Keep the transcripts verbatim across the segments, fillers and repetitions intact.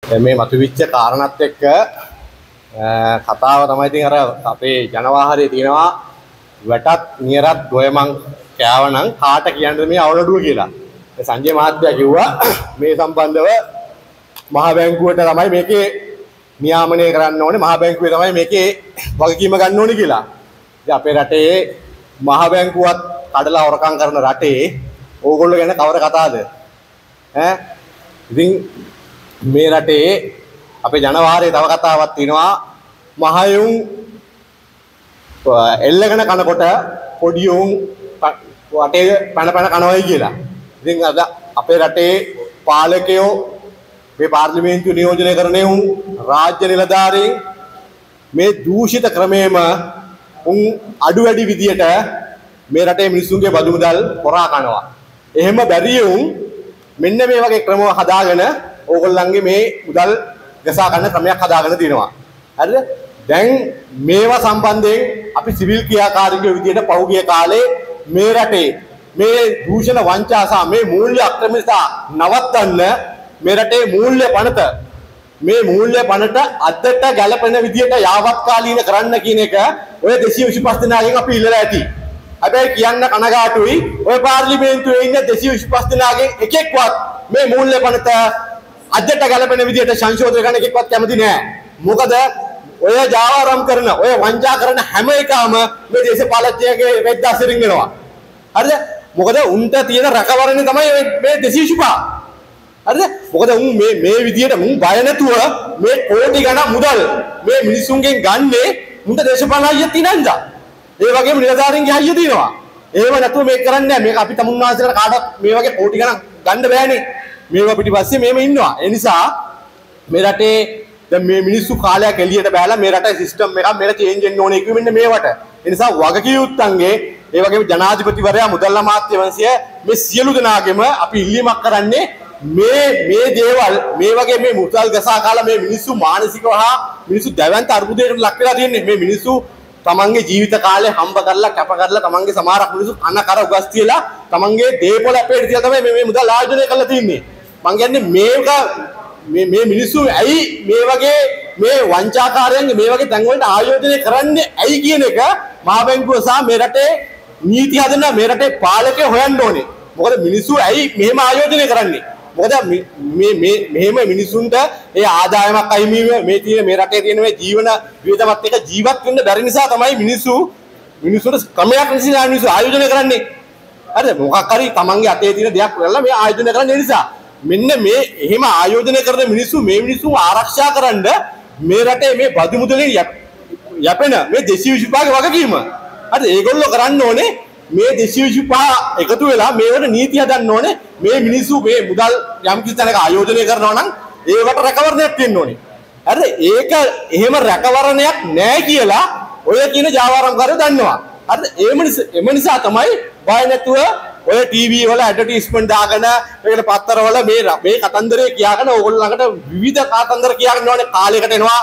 මේ මතුවෙච්ච කාරණාත් එක්ක කතාව තමයි ඉතින් අර අපේ ජනවාහනේ තියෙනවා වැටත් නියරත් ගොයමන් කෑවනම් කාට කියන්නද මේ අවලඩුව කියලා. ඒ සංජය මහත්තයා කිව්වා මේ සම්බන්ධව මහ බැංකුවට තමයි මේකේ නියාමනය කරන්න ඕනේ, මහ බැංකුවේ තමයි මේකේ වගකීම ගන්න ඕනේ කියලා. ඉතින් අපේ රටේ මහ බැංකුවත් කඩලා හොරකම් කරන රටේ ඕගොල්ලෝ ගැන කවර කතාවද? ඈ ඉතින් මේ රටේ අපේ ජනවාරයේ තව කතාවක් තියෙනවා මහයුන් එල්ලගෙන කනකොට පොඩි උන් වටේ පැන පැන කනවයි කියලා. ඉතින් අද අපේ රටේ පාලකයෝ මේ පාර්ලිමේන්තුව නියෝජනය කරන්නේ උන් රාජ්‍ය නිලධාරීන් මේ දූෂිත ක්‍රමයේම උන් අඩු වැඩි විදියට මේ රටේ මිනිස්සුන්ගේ බදු මුදල් හොරා කනවා. එහෙම බැරි උන් මෙන්න මේ වගේ ක්‍රම හදාගෙන ඕගොල්ලන්ගේ මේ මුදල් ගසා ගන්න ක්‍රමයක් හදාගෙන තිනවා. හරිද? දැන් මේවා සම්බන්ධයෙන් අපි සිවිල් ක්‍රියාකාරීකයෝ විදියට පහුගිය කාලේ මේ රටේ මේ දූෂණ වංචා සහ මේ මූල්‍ය අක්‍රමණතා නවත්තන්න මේ රටේ මූල්‍ය පනත මේ මූල්‍ය පනත අදට ගැලපෙන විදියට යාවත්කාලීන කරන්න කියන එක ඔය දෙසිය විසිපස් දෙනාගෙන් අපි ඉල්ලලා ඇති. හැබැයි කියන්න කනගාටුයි ඔය පාර්ලිමේන්තුවේ ඉන්න දෙසිය විසිපස් දෙනාගෙන් එකෙක්වත් මේ මූල්‍ය පනත අදට ගැලපෙන විදියට සංශෝධනය කරන්න එකෙක්වත් කැමති නෑ. මොකද ඔය ජාවාරම් කරන ඔය වංචා කරන හැම එකම මේ දේශපාලකයන්ගේ රෙද්ද අසිරින් වෙනවා. හරිද? මොකද උන්ට තියෙන රැකවරණය තමයි මේ දෙසිය විසිපහ. හරිද? මොකද උන් මේ මේ විදියට මුන් බය නැතුව මේ කෝටි ගණන් මුදල් මේ මිනිසුන්ගෙන් ගන්නේ මුන්ට දේශපාලන අයිය තියනන්ද? ඒ වගේම නිලධාරීන්ගේ අයිය තියෙනවා. ඒව නැතුව මේක කරන්නේ නැහැ. මේක අපි තමුන් වාසියට කාටවත් මේ වගේ කෝටි ගණන් ගන්න බෑනේ. මේවා පිටිපස්සේ මේව ඉන්නවා. ඒ නිසා මේ රටේ දැන් මේ මිනිස්සු කාලයක් එළියට බෑලා මේ රටේ සිස්ටම් එකක් මේක චේන්ජ් වෙන්න ඕනේ කිව්වෙ මෙන්න මේවට. ඒ නිසා වගකියුත්තන්ගේ ඒ වගේම ජනාධිපතිවරයා මුදල් අමාත්‍ය වංශය මේ සියලු දෙනාගෙම අපි ඉල්ලීමක් කරන්නේ මේ මේ දේවල් මේ වගේ මේ මුදල් ගසා කාලා මේ මිනිස්සු මානසිකව හා මිනිස්සු දැවැන්ත අර්බුදයකට ලක් වෙලා තියෙන්නේ. මේ මිනිස්සු තමන්ගේ ජීවිත කාලේ හම්බ කරලා කැප කරලා තමන්ගේ සමහරක් මිනිස්සු අන කර උගස් තියලා තමන්ගේ දේපොළ අපේට තියලා තමයි මේ මේ මුදල් ආයෝජනය කරලා තින්නේ. මං කියන්නේ මේක මේ මේ මිනිස්සු ඇයි මේ වගේ මේ වංචාකාරයන්ගේ මේ වගේ තැන් වලට ආයෝජනය කරන්නේ ඇයි කියන එක මහ බැංකුව සහ මේ රටේ නීති හදන මේ රටේ පාලකයෝ හොයන්න ඕනේ. මොකද මිනිස්සු ඇයි මෙහෙම ආයෝජනය කරන්නේ? මොකද මේ මේ මෙහෙම මිනිසුන්ට ඒ ආදායමක් අයිමි මේ තියෙන මේ රටේ තියෙන මේ ජීවන විවිධමත් එක ජීවත් වෙන්න බැරි නිසා තමයි මිනිස්සු මිනිස්සුන්ට ක්‍රමයක් නිසා මිනිස්සු ආයෝජනය කරන්නේ. හරිද? මොකක් හරි තමන්ගේ අතේ තියෙන දෙයක් කරලා මේ ආයෝජනය කරන්නේ නිසා මෙන්න මේ එහෙම ආයෝජනය කරන මිනිස්සු මේ මිනිස්සු ආරක්ෂා කරන්න මේ රටේ මේ බදු මුදලින් යැපෙන මේ දෙසිය විසිපහගේ වගකීම. හරිද? ඒගොල්ලෝ කරන්න ඕනේ මේ දෙසිය විසිපහ එකතු වෙලා මේවට නීති හදන්න ඕනේ. මේ මිනිස්සු මේ මුදල් යම් කිසි තැනක ආයෝජනය කරනවා නම් ඒවට රැකවරණයක් තියෙන්න ඕනේ. හරිද? ඒක එහෙම රැකවරණයක් නැහැ කියලා ඔය කියන ජාවාරම්කාරයෝ දන්නවා. හරිද? ඒ නිසා තමයි බය නැතුව ඔය ටීවී වල ඇඩ්වර්ටයිස්මන්ට් දාගෙන මේකට පත්තර වල මේ මේ කතන්දරේ කියාගෙන ඕගොල්ලෝ ළඟට විවිධ කතන්දර කියාගෙන යනවානේ. කාලයකට එනවා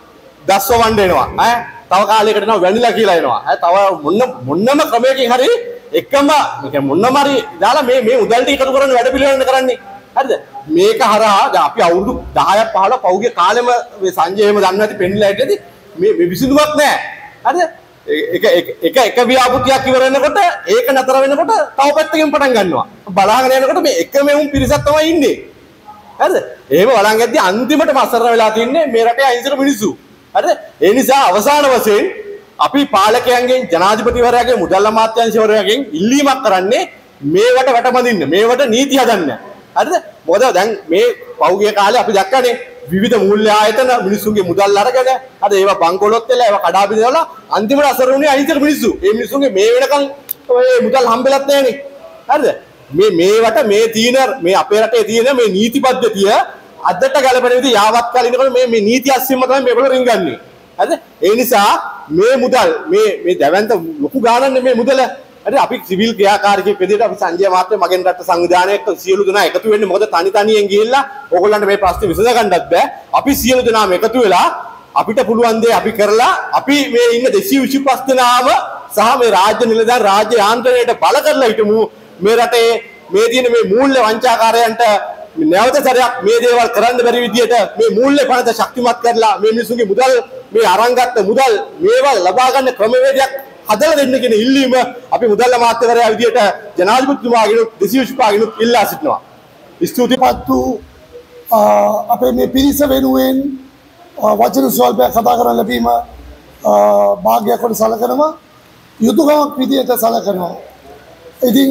දස්ව වණ්ඩ එනවා. ඈ තව කාලයකට එනවා වැනිලා කියලා එනවා. ඈ තව මොන්න මොන්නම ක්‍රමයකින් හරි එකම මොන්නම හරි දාලා මේ මේ උදල් ටික එකතු කරන වැඩ පිළිවෙලක් කරන්නේ. හරිද? මේක හරහා දැන් අපි අවුරුදු දහයක් පහළොව පහුගිය කාලෙම මේ සංජයම දන්නේ නැති පෙන්නලා හිටියදී මේ මේ විසඳුමක් නැහැ. හරිද? එක එක එක ව්‍යාපෘතියක් ඉවර වෙනකොට ඒක නතර වෙනකොට තව පැත්තකින් පටන් ගන්නවා. බලාගෙන යනකොට මේ එකම උන් පිරිසක් තමයි ඉන්නේ. හරිද? එහෙම බලන් යද්දී අන්තිමටම අසරණ වෙලා තින්නේ මේ රටේ අහිංසක මිනිස්සු. හරිද? ඒ නිසා අවසාන වශයෙන් අපි පාලකයන්ගෙන් ජනාධිපතිවරයාගේ මුදල් අමාත්‍යාංශවරයාගෙන් ඉල්ලීමක් කරන්නේ මේවට වැටබඳින්න, මේවට නීති හදන්න. හරිද? මොකද දැන් මේ පෞගිය කාලේ අපි දැක්කනේ විවිධ මූල්‍ය ආයතන මිනිස්සුන්ගේ මුදල් අරගෙන අද ඒවා බංකොලොත් වෙලා ඒවා කඩා බිඳලා අන්තිමට අසරණුනේ අහිංසක මිනිස්සු. ඒ මිනිස්සුන්ගේ මේ වෙනකන් ඔය මුදල් හම්බෙලත් නැහනේ. හරිද? මේ මේවට මේ තීන මේ අපේ රටේ තියෙන මේ නීති පද්ධතිය අදට ගැලපෙන විදිහ යාවත්කාලිනකොට මේ මේ නීති අස්සින්ම තමයි මේගොල්ලෝ රින්ගන්නේ. හරිද? ඒ නිසා මේ මුදල් මේ මේ දැවැන්ත ලොකු ගානක් මේ මුදල. හරි අපි සිවිල් ක්‍රියාකාරීකයෙක් විදිහට අපි සංජය මහත්මයා මගෙන් රට සංවිධානයක සියලු දෙනා එකතු වෙන්නේ. මොකද තනි තනියෙන් ගිහිල්ලා ඕගොල්ලන්ට මේ ප්‍රශ්නේ විසඳ ගන්නත් බෑ. අපි සියලු දෙනාම එකතු වෙලා අපිට පුළුවන් දේ අපි කරලා අපි මේ ඉන්න දෙසිය විසිපහ දෙනාම සහ මේ රාජ්‍ය නිලධාරී රාජ්‍ය යාන්ත්‍රණයට බල කරලා හිටමු මේ රටේ මේ තියෙන මේ මූල්‍ය වංචාකාරයන්ට නැවත සැරයක් මේ දේවල් කරන්න බැරි විදියට මේ මූල්‍ය පනත ශක්තිමත් කරලා මේ මිනිසුන්ගේ මුදල් මේ අරන් ගත්ත මුදල් මේවා ලබා ගන්න ක්‍රමවේදයක් හදලා දෙන්න කියන ඉල්ලීම අපි මුදල් අමාත්‍යවරයා විදියට ජනාධිපතිතුමාගෙනුත් දෙසියුෂ්පාගෙනුත් ඉල්ලා සිටිනවා. ස්තුතිපත් වූ අපේ මේ පිරිස වෙනුවෙන් වචන ස්වල්පයක් කතා කරන්න ලැබීම භාග්‍යයක් කොට සලකනවා, යුතුයකමක් විදියට සලකනවා. ඉතින්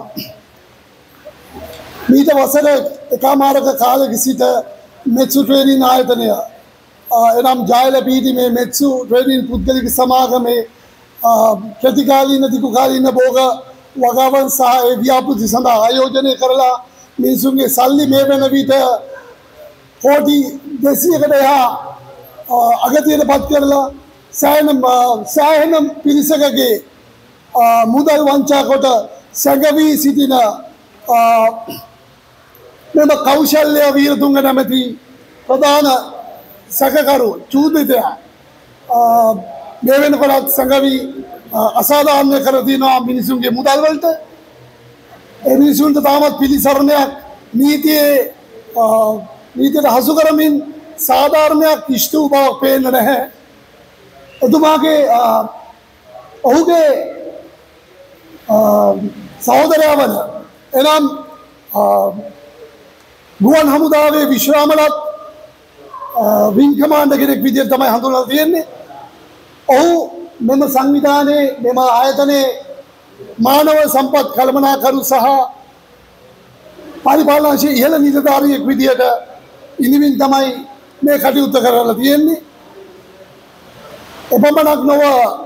මීට වසර එකමාරක කාලෙක සිට මෙත්සු ට්‍රේනින් ආයතනය එනම් ජයල පීඨිමේ මෙත්සු ට්‍රේනින් පුද්ගලික සමාගමේ ප්‍රතිකාලීන දිගුකාලීන භෝග වගාවන් සහ ඒ ව්‍යාපෘති සඳහා ආයෝජනය කරලා මිනිසුන්ගේ සල්ලි මේ වෙන විට කෝටි දෙසීයකට එහා අගතියට පත් කරලා සෑහෙන සෑහෙන පිරිසකගේ මුදල් වංචා කොට සැඟවී සිටින මෙම කෞශල්‍ය වීරතුංග නැමැති ප්‍රධාන සැකකරු චූදිතයා මේ වෙනකොටත් සැඟවී අසාධාරණ කර තියෙනවා මිනිසුන්ගේ මුදල් වලට. ඒ මිනිසුන්ට තාමත් පිළිසරණයක් නීතියේ නීතියට හසු කරමින් සාධාරණයක් ඉෂ්ට වූ බවක් පේන්න නැහැ. එතුමාගේ ඔහුගේ සහෝදරයා වන එනම් ගුවන් හමුදාවේ විශ්‍රාමලත් විං කමාන්ඩර් කෙනෙක් විදිහට තමයි හඳුන්වලා තියෙන්නේ. ඔහු මෙම සංවිධානයේ මෙම ආයතනයේ මානව සම්පත් කළමනාකරු සහ පරිපාලනාංශයේ ඉහළ නිලධාරියෙක් විදිහට ඉනිමින් තමයි මේ කටයුත්ත කරලා තියෙන්නේ. එපමණක් නොව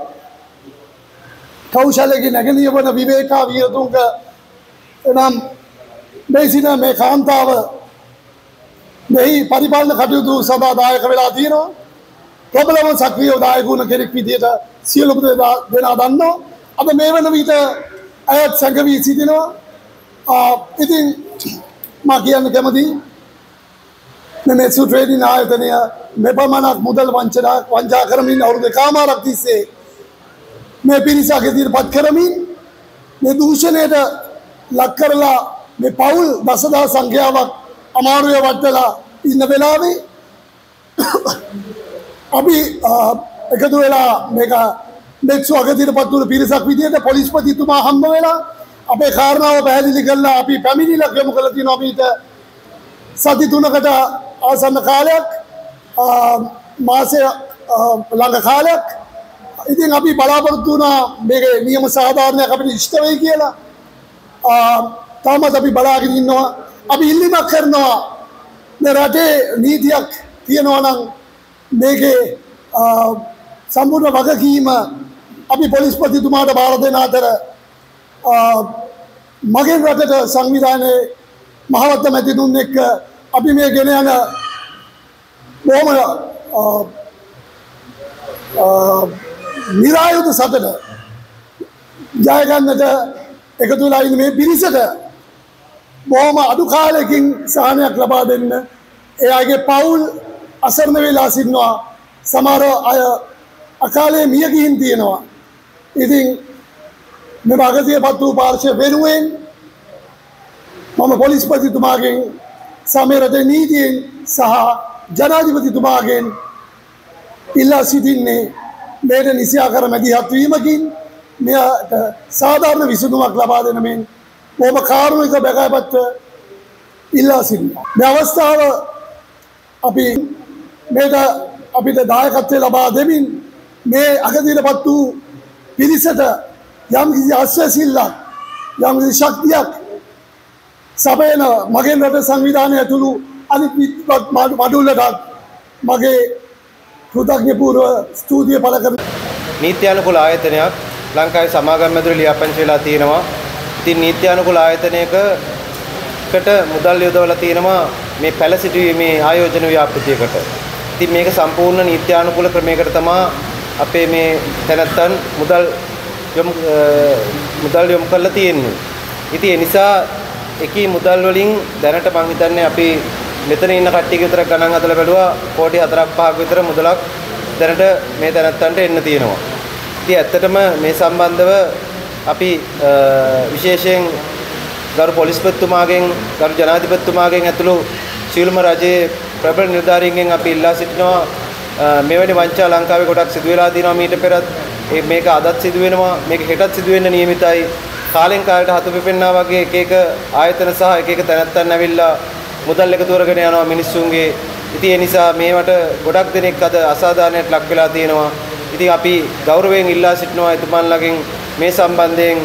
කෞශලයේ නැගණිය වන විවේකා වීරතුංග එනම් මේ සින මේ කාන්තාව මෙහි පරිපාලන කටයුතු සඳහා දායක වෙලා තියෙනවා. ප්‍රබලම සක්‍රිය දායක වුණ කෙනෙක් විදිහට සියලුම දෙනා දන්නවා. අද මේ වන විට අයත් සංගවී සිටිනවා. ඉතින් මා කියන්න කැමතියි මේ මෙත්සු ට්‍රේනින් ආයතනය මෙපමණක් මුදල් වංචනා වංචා කරමින් අවුරුදු දෙකමාරක් තිස්සේ මේ පිරිස අගතියට පත් කරමින් මේ දූෂණයට ලක් කරලා මේ පවුල් දසදහස් සංඛ්‍යාවක් අමාරුවේ වටලා ඉන්න වෙලාවේ අපි එකතු වෙලා මේක මෙත්සු අගතියට පත් වුණු පිරිසක් විදිහට පොලිස්පතිතුමා හම්බ වෙලා අපේ කාරණාව පැහැදිලි කරලා අපි පැමිණිල්ලක් යොමු කරලා තියෙනවා. අපිට සති තුනකට ආසන්න කාලයක් මාසය ළඟ කාලයක්. ඉතින් අපි බලාපොරොත්තු වුණා මේක නියම සාධාරණයක් අපිට ඉෂ්ට වෙයි කියලා. තාමත් අපි බලාගෙන ඉන්නවා. අපි ඉල්ලීමක් කරනවා මේ රටේ නීතියක් තියෙනවා නම් මේකේ සම්පූර්ණ වගකීම අපි පොලිස්පතිතුමාට බාර දෙන අතර මගේ රටට සංවිධානයේ මහවත්ත මැතිතුන් එක්ක අපි මේ ගෙන යන බොහොම නිරායුධ සටන ජය ගන්නට එකතු වෙලා ඉන්න මේ පිරිසට බොහොම අඩු කාලෙකින් සහනයක් ලබා දෙන්න. එයාගේ පවුල් අසරණ වෙලා සිටිනවා. සමහර අය අකාලේ මිය ගිහින් තියෙනවා. ඉතින් මේ අගතියපත් වූ පාර්ශ්ව වෙනුවෙන් මම පොලිස්පතිතුමාගෙන් සමේ රටේ නීතියෙන් සහ ජනාධිපතිතුමාගෙන් ඉල්ලා සිටින්නේ මේට නිසියාකර මැදිහත් වීමකින් මෙයට සාධාරණ විසඳුමක් ලබා දෙන මෙන් බොහොම කාරුණික බැගෑපත්ව ඉල්ලා සිටිනවා. මේ අවස්ථාව අපි මේට අපිට දායකත්වය ලබා දෙමින් මේ අගතියටපත් වූ පිරිසට යම් කිසි අස්වැසිල්ලක් යම් කිසි ශක්තියක් සබයන මගේ රට සංවිධානය ඇතුළු අනිත් මඩුල්ලටත් මගේ කෘතඥපූර්ව ස්තුතිය පළ කරන නීත්‍යානුකූල ආයතනයක් ලංකාවේ සමාගම් ඇතුළේ ලියාපදිංචි වෙලා තියෙනවා. ඉතින් නීත්‍යානුකූල ආයතනයකට මුදල් යොදවලා තියෙනවා මේ පැල සිටුවීමේ ආයෝජන ව්‍යාපෘතියකට. ඉතින් මේක සම්පූර්ණ නීත්‍යානුකූල ක්‍රමයකට තමයි අපේ මේ තැනැත්තන් මුදල් යොමු මුදල් යොමු කරලා තියෙන්නේ. ඉතින් ඒ නිසා එකී මුදල් වලින් දැනට මම හිතන්නේ අපි මෙතන ඉන්න කට්ටියක විතර ගණන් හදලා බැලුවා කෝටි හතරක් පහක් විතර මුදලක් දැනට මේ තැනැත්තන්ට එන්න තියෙනවා. ඉතින් ඇත්තටම මේ සම්බන්ධව අපි විශේෂයෙන් ගරු පොලිස්පතිතුමාගෙන් ගරු ජනාධිපතිතුමාගෙන් ඇතුළු සියලුම රජයේ ප්‍රබල නිලධාරීන්ගෙන් අපි ඉල්ලා සිටිනවා මෙවැනි වංචා ලංකාවේ ගොඩක් සිදු වෙලා තියෙනවා මීට පෙරත් මේක අදත් සිදු වෙනවා මේක හෙටත් සිදු වෙන්න නියමිතයි කාලෙන් කාලට හතු පිපෙන්නා වගේ එක එක ආයතන සහ එක එක තැනැත්තන් ඇවිල්ලා මුදල් එකතු කරගෙන යනවා මිනිස්සුන්ගේ ඉතින් ඒ නිසා මේවට ගොඩක් දෙනෙක් අද අසාධාරණයට ලක් වෙලා තියෙනවා ඉතින් අපි ගෞරවයෙන් ඉල්ලා සිටිනවා එතුමන්ලගෙන් මේ සම්බන්ධයෙන්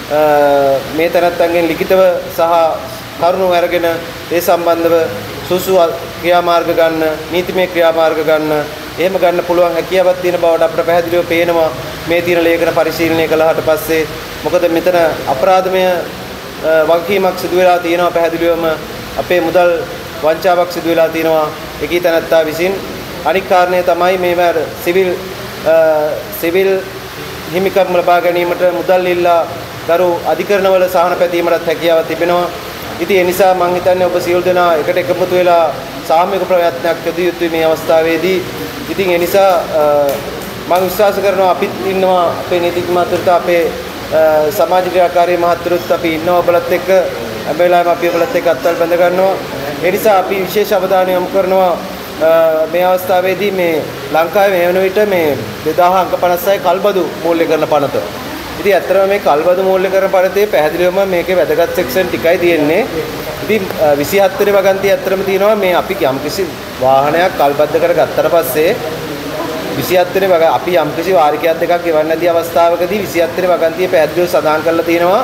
මේ තැනැත්තන්ගෙන් ලිඛිතව සහ කරුණු අරගෙන ඒ සම්බන්ධව සුසු ක්‍රියාමාර්ග ගන්න නීතිමය ක්‍රියාමාර්ග ගන්න එහෙම ගන්න පුළුවන් හැකියාවක් තියෙන බවට අපිට පැහැදිලිව පේනවා මේ තියෙන ලේඛන පරිශීලනය කළාට පස්සේ මොකද මෙතන අපරාධමය වගකීමක් සිදු වෙලා තියෙනවා පැහැදිලිවම අපේ මුදල් වංචාවක් සිදු වෙලා තියෙනවා එකී තැනැත්තා විසින් අනික් කාරණය තමයි මේව සිවිල් සිවිල් හිමිකම් ලබා ගැනීමට මුදල් ඉල්ලා ගරු අධිකරණවල සහන පැතීමටත් හැකියාවක් තිබෙනවා ඉතින් ඒ නිසා මම හිතන්නේ ඔබ සියලු දෙනා එකට එකමුතු වෙලා සාමූහික ප්‍රයත්නයක් යොදිය යුතුයි මේ අවස්ථාවේදී. ඉතින් ඒ නිසා මම විශ්වාස කරනවා අපිත් ඉන්නවා අපේ නීතිඥ මහතුරුත් අපේ සමාජ ක්‍රියාකාරී මහතුරුත් අපි ඉන්නවා ඔබලත් එක්ක හැම වෙලාවෙම අපි ඔබලත් එක්ක අත්වල බැඳ ගන්නවා. ඒ නිසා අපි විශේෂ අවධානය යොමු කරනවා මේ අවස්ථාවේදී මේ ලංකාවේ මේ වෙන විට මේ දෙදාහ අංක පනස්සයි කල්බදු මූල්‍ය කරන පනත. ඉතින් ඇත්තටම මේ කල්බදු මූල්‍ය කරන පනතේ පැහැදිලිවම මේකේ වැදගත් සෙක්ෂන් ටිකයි තියෙන්නේ. ඉතින් විසිහත් වෙනි වගන්තිය ඇත්තටම තියෙනවා මේ අපි යම්කිසි වාහනයක් කල්බද්ද කරගත්තට පස්සේ විසිහත් වෙනි වග අපි යම්කිසි වාරිකයක් දෙකක් ගෙවන්න නැති අවස්ථාවකදී විසිහත් වෙනි වගන්තිය පැහැදිලිව සඳහන් කරලා තියෙනවා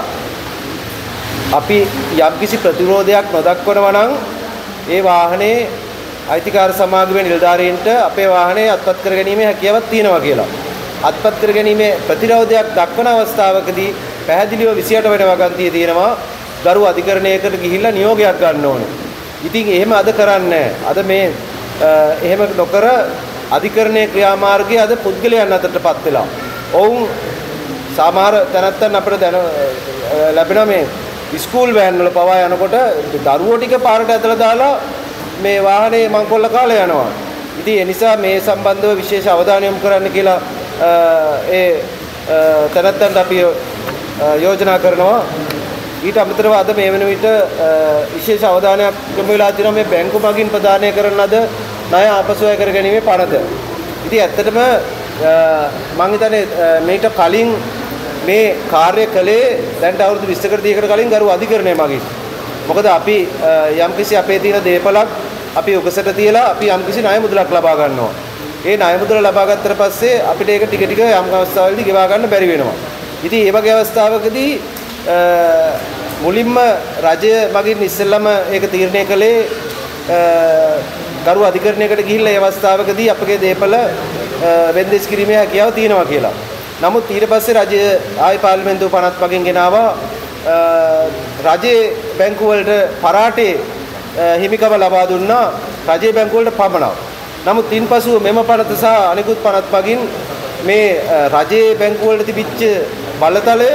අපි යම්කිසි ප්‍රතිරෝධයක් නොදක්වනවා නම් ඒ වාහනේ අයිතිකාර සමාගමේ නිලධාරීන්ට අපේ වාහනේ අත්පත් කර ගැනීමේ හැකියාවක් තියෙනවා කියලා. අත්පත් කර ගැනීමේ ප්‍රතිරෝධයක් දක්වන අවස්ථාවකදී පැහැදිලිව විසිඅට වෙනි වගන්තිය තියෙනවා ගරු අධිකරණයකට ගිහිල්ලා නියෝගයක් ගන්න ඕනේ. ඉතින් එහෙම අද කරන්නේ අද මේ එහෙම නොකර අධිකරණයේ ක්‍රියාමාර්ගයේ අද පුද්ගලයන් අතරටපත් වෙලා. ඔවුන් සමහර තැනැත්තන් අපිට දැන ලැබෙනවා මේ ස්කූල් වෑන් වල පවා යනකොට දරුවෝ ටික පාරට ඇදලා දාලා මේ වාහනේ මංකොල්ල කාලා යනවා. ඉතින් ඒ නිසා මේ සම්බන්ධව විශේෂ අවධානය යොමු කරන්න කියලා ඒ තැනැත්තන්ට අපි යෝජනා කරනවා. ඊට අමතරව අද මේ වෙන විට විශේෂ අවධානයක් යොමු වෙලා තියෙනවා මේ බැංකු මගින් ප්‍රදානය කරන ලද ණය ආපසු අය කරගැනීමේ පනත. ඉතින් ඇත්තටම මම හිතන්නේ මේට කලින් මේ කාර්ය කළේ දැන් අවුරුදු විස්සකට තිහකට කලින් ගරු අධිකරණය මගින්. මොකද අපි යම්කිසි අපේ තියෙන දේපලක් අපි උගසට තියලා අපි යම්කිසි ණය මුදලක් ලබා ගන්නවා. ඒ ණය මුදල ලබා ගත්තට පස්සේ අපිට ඒක ටික ටික යම් අවස්ථාවලදී ගෙවා ගන්න බැරි වෙනවා. ඉතින් මේ වගේ අවස්ථාවකදී මුලින්ම රජය මගින් ඉස්සෙල්ලම ඒක තීරණය කළේ ගරු අධිකරණයකට ගිහිල්ලා ඒ අවස්ථාවකදී අපගේ දේපල වෙන්දෙස් කිරීමේ හැකියාව තියෙනවා කියලා. නමුත් ඊට පස්සේ රජය ආයි පාර්ලිමේන්තුව පනත් මගින් ගෙනාවා රජයේ බැංකු වලට පරාටේ හිමිකම ලබා දුන්නා රජයේ බැංකු වලට පමණක්. නමුත් ඉන්පසු මෙම පනත සහ අනිකුත් පනත් මගින් මේ රජයේ බැංකු වලට තිබිච්ච බලතලය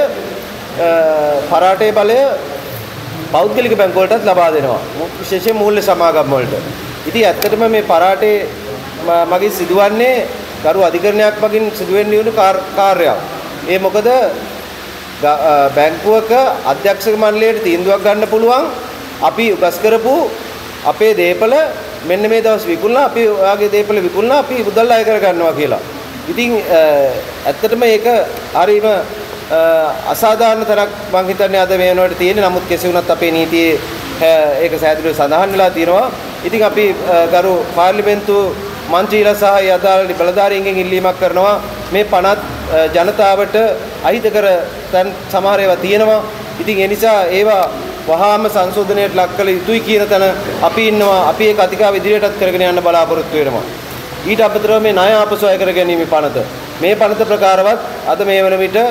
පරාටේ බලය පෞද්ගලික බැංකු වලටත් ලබා දෙනවා. විශේෂයෙන් මූල්‍ය සමාගම් වලට. ඉතින් ඇත්තටම මේ පරාටේ මගින් සිදුවන්නේ ගරු අධිකරණයක් මගින් සිදුවෙන්න යුතු කාර්යයක්. ඒ මොකද බැංකුවක අධ්‍යක්ෂක මණ්ඩලයට තීන්දුවක් ගන්න පුළුවන් අපි උගස් කරපු අපේ දේපල මෙන්න මේ දවස් විකුණලා අපි ඔයාගේ දේපල විකුණලා අපි මුදල් අය කර ගන්නවා කියලා. ඉතින් ඇත්තටම ඒක හරීම අසාධාරණ තරක් මම හිතන්නේ අද මේ වෙනකොට තියෙන්නේ. නමුත් කෙසේ වුණත් අපේ නීතියේ ඒක සෑදීලා සඳහන් වෙලා තියෙනවා. ඉතින් අපි ගරු පාර්ලිමේන්තු මන්ත්‍රීලා සහ අදාළ බලධාරීන්ගෙන් ඉල්ලීමක් කරනවා මේ පනත් ජනතාවට අහිතකර තැන් සමහර ඒවා තියෙනවා. ඉතින් ඒ නිසා ඒවා වහාම සංශෝධනයට ලක් කළ යුතුයි කියන තැන අපි ඉන්නවා. අපි ඒක අධිකාව ඉදිරියටත් කරගෙන යන්න බලාපොරොත්තු වෙනවා. ඊට අමතරව මේ ණය ආපසු අය කර ගැනීම පනත මේ පනත ප්‍රකාරවත් අද මේ වන විට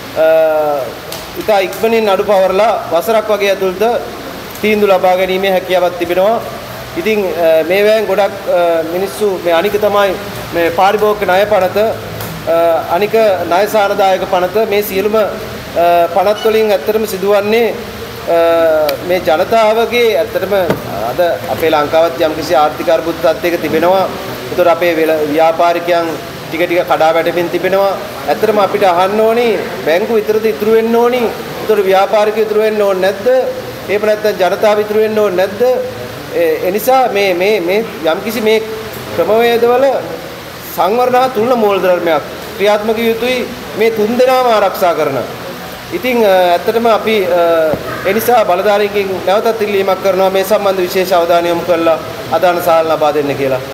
ඉතා ඉක්මනින් අඩු පවරලා වසරක් වගේ ඇතුළත තීන්දුව ලබා ගැනීමේ හැකියාවක් තිබෙනවා. ඉතින් මේ වෑන් ගොඩක් මිනිස්සු මේ අනික තමයි මේ පාරිභෝගික ණය පනත අනික ණය සාරදායක පනත මේ සියලුම පනත් වලින් ඇත්තටම සිදුවන්නේ මේ ජනතාවගේ ඇත්තටම අද අපේ ලංකාවත් යම්කිසි ආර්ථික අර්බුදයක් තිබෙනවා. ඒතර අපේ ව්‍යාපාරිකයන් ටික ටික කඩා වැටෙමින් තිබෙනවා. ඇත්තටම අපිට අහන්න ඕනි බැංකු විතරද ඉතුරු වෙන්න ඕනි. ඒතර ව්‍යාපාරිකයෝ ඉතුරු වෙන්න ඕනේ නැද්ද? එහෙම නැත්නම් ජනතාව ඉතුරු වෙන්න ඕනේ නැද්ද? ඒ නිසා මේ මේ මේ යම්කිසි මේ ක්‍රමවේදවල සංවර්ධන තුලන මූලධර්මයක් ක්‍රියාත්මක යුතුයි මේ තුන් දෙනාම ආරක්ෂා කරන. ඉතින් ඇත්තටම අපි ඒ නිසා බලධාරීන්ගෙන් නැවතත් ඉල්ලීමක් කරනවා මේ සම්බන්ධ විශේෂ අවධානය යොමු කරලා අදාළ සාහන ලබා දෙන්න කියලා.